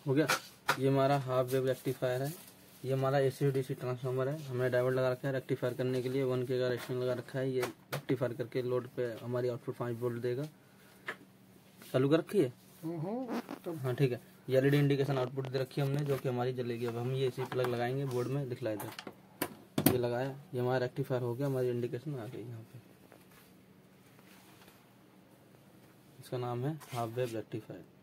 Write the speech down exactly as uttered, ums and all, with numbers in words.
हो गया। ये हमारा हाफ वेव रेक्टिफायर है। ये हमारा एसी डीसी ट्रांसफार्मर है। हमने डायोड लगा रखा है रेक्टिफायर करने के लिए। वन के का रेजिस्टेंस लगा रखा है। ये रेक्टिफायर करके लोड पे हमारी आउटपुट पाँच वोल्ट देगा। चालू कर रखी है। हाँ ठीक है। ये एलईडी इंडिकेशन आउटपुट दे रखी है हमने, जो कि हमारी जलेगी। अब हम ये इसी प्लग लगाएंगे बोर्ड में, दिखला इधर। ये लगाया, ये हमारा रेक्टिफायर हो गया, हमारी इंडिकेशन आ गई यहाँ पे। इसका नाम है हाफ वेव रेक्टिफायर।